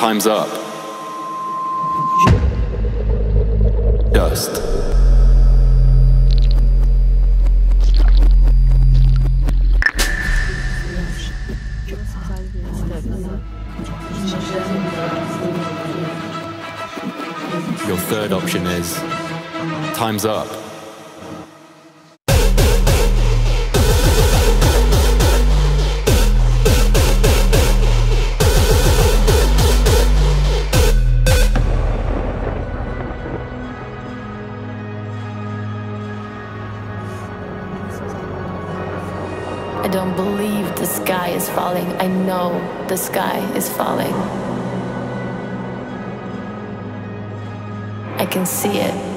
Time's up. Just. Your third option is time's up. I don't believe the sky is falling. I know the sky is falling. I can see it.